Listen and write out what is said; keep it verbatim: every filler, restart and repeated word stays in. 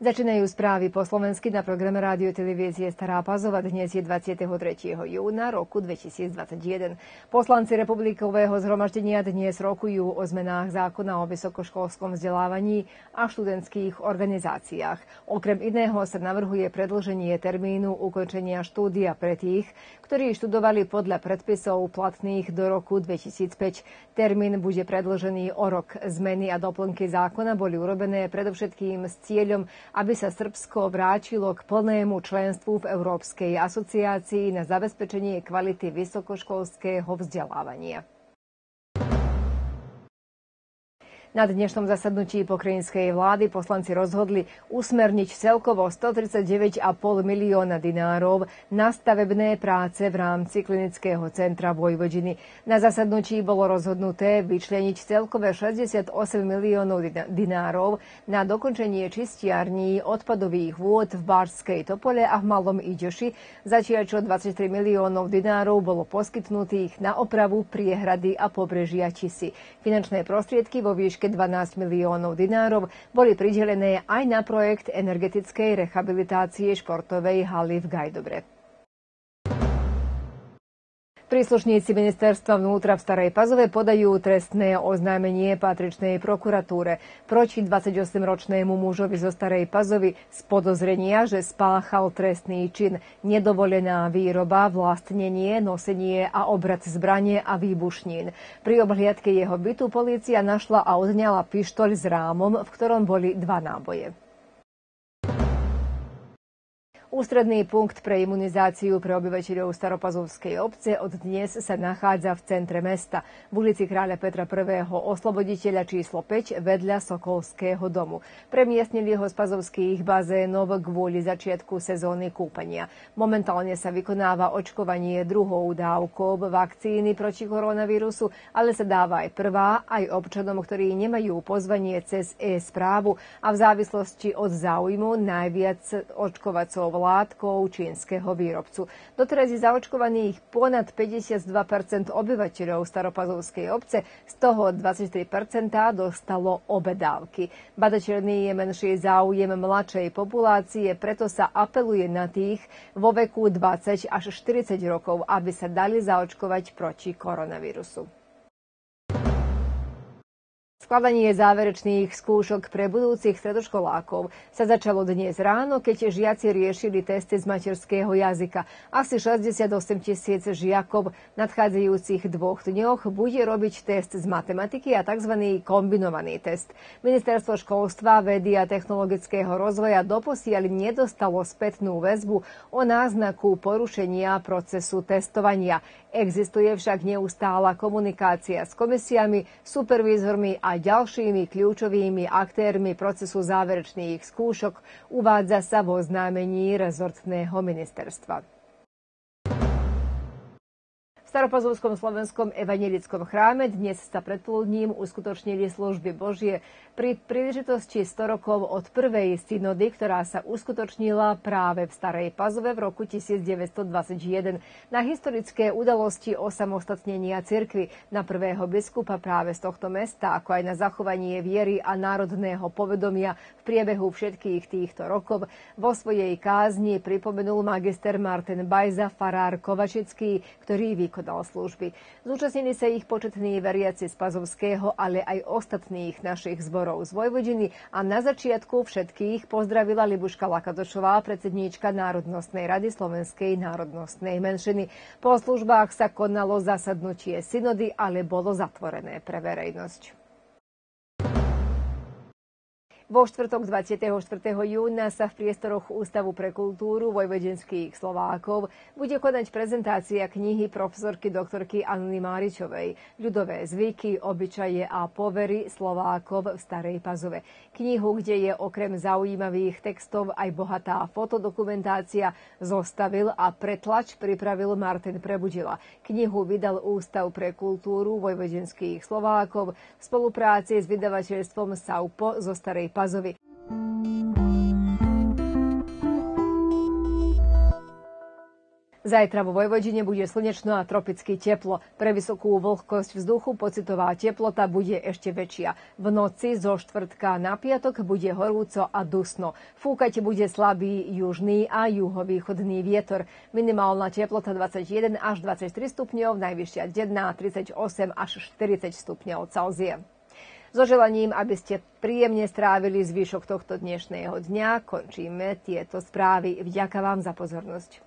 Začínajú správy po slovensky na programe rádio televízie Stará Pazova. Dnes je dvadsiateho tretieho júna roku dvetisícdvadsaťjeden. Poslanci Republikového zhromaždenia dnes rokujú o zmenách zákona o vysokoškolskom vzdelávaní a študentských organizáciách. Okrem iného sa navrhuje predĺženie termínu ukončenia štúdia pre tých, ktorí študovali podľa predpisov platných do roku dvetisícpäť. Termín bude predĺžený o rok. Zmeny a doplnky zákona boli urobené predovšetkým s cieľom, aby sa Srbsko vrátilo k plnému členstvu v Európskej asociácii na zabezpečenie kvality vysokoškolského vzdelávania. Na dnešnom zasadnutí pokrajinskej vlády poslanci rozhodli usmerniť celkovo stotridsaťdeväť celá päť milióna dinárov na stavebné práce v rámci klinického centra Vojvodiny. Na zasadnutí bolo rozhodnuté vyčleniť celkové šesťdesiatosem miliónov dinárov na dokončenie čistiarní odpadových vôd v Báčskej Topole a v Malom Iďoši, zatiaľ čo dvadsaťtri miliónov dinárov bolo poskytnutých na opravu priehrady a pobrežia Tisy. Finančné prostriedky vo výške dvanásť miliónov dinárov boli pridelené aj na projekt energetickej rehabilitácie športovej haly v Gajdobre. Príslušníci ministerstva vnútra v Starej Pazove podajú trestné oznámenie patričnej prokuratúre proti dvadsaťosemročnému mužovi zo Starej Pazovy z podozrenia, že spáchal trestný čin nedovolená výroba, vlastnenie, nosenie a obrat zbrane a výbušnín. Pri obhliadke jeho bytu polícia našla a odňala pištoľ s rámom, v ktorom boli dva náboje. Ústredný punkt pre imunizáciu pre obyvateľov Staropazovskej obce od dnes sa nachádza v centre mesta, v ulici Kráľa Petra prvého. Osloboditeľa číslo päť vedľa Sokolského domu. Premiestnili ho z pazovských bazénov kvôli začiatku sezóny kúpania. Momentálne sa vykonáva očkovanie druhou dávkou vakcíny proti koronavírusu, ale sa dáva aj prvá aj občanom, ktorí nemajú pozvanie cez e-správu a v závislosti od záujmu najviac očkovacov látkou čínskeho výrobcu. Doteraz je zaočkovaných ponad päťdesiatdva percent obyvateľov Staropazovskej obce, z toho dvadsaťtri percent dostalo obe dávky. Badateľný je menší záujem mladšej populácie, preto sa apeluje na tých vo veku dvadsať až štyridsať rokov, aby sa dali zaočkovať proti koronavírusu. Skladanie záverečných skúšok pre budúcich stredoškolákov sa začalo dnes ráno, keď žiaci riešili testy z materského jazyka. Asi šesťdesiatosem tisíc žiakov v nadchádzajúcich dvoch dňoch bude robiť test z matematiky a tzv. Kombinovaný test. Ministerstvo školstva, vedy a technologického rozvoja doposiaľ nedostalo spätnú väzbu o náznaku porušenia procesu testovania. Existuje však neustála komunikácia s komisiami, supervízormi a ďalšími kľúčovými aktérmi procesu záverečných skúšok, uvádza sa vo oznámení rezortného ministerstva. V Staropazovskom slovenskom evanjelickom chráme dnes sa predpoludním uskutočnili služby Božie pri príležitosti sto rokov od prvej synody, ktorá sa uskutočnila práve v Starej Pazove v roku tisícdeväťstodvadsaťjeden na historické udalosti osamostatnenia cirkvi, na prvého biskupa práve z tohto mesta, ako aj na zachovanie viery a národného povedomia v priebehu všetkých týchto rokov. Vo svojej kázni pripomenul magister Martin Bajza, farár Kovačický, ktorý vykonal služby. Zúčastnili sa ich početní veriaci z Pazovského, ale aj ostatných našich zborov z Vojvodiny a na začiatku všetkých pozdravila Libuška Lakadošová, predsedníčka Národnostnej rady Slovenskej národnostnej menšiny. Po službách sa konalo zasadnutie synody, ale bolo zatvorené pre verejnosť. Vo štvrtok dvadsiateho štvrtého júna sa v priestoroch Ústavu pre kultúru vojvodinských Slovákov bude konať prezentácia knihy profesorky doktorky Anny Máričovej Ľudové zvyky, obyčaje a povery Slovákov v Starej Pazove. Knihu, kde je okrem zaujímavých textov aj bohatá fotodokumentácia, zostavil a pretlač pripravil Martin Prebudila. Knihu vydal Ústav pre kultúru vojvodinských Slovákov v spolupráci s vydavateľstvom Saupo zo Starej Pazovi. Zajtra vo Vojvodine bude slnečno a tropicky teplo. Pre vysokú vlhkosť vzduchu pocitová teplota bude ešte väčšia. V noci zo štvrtka na piatok bude horúco a dusno. Fúkať bude slabý južný a juhovýchodný vietor. Minimálna teplota dvadsaťjeden až dvadsaťtri stupňov, najvyššia denná tridsaťosem až štyridsať stupňov Celzia. So želaním, aby ste príjemne strávili zvyšok tohto dnešného dňa, končíme tieto správy. Vďaka vám za pozornosť.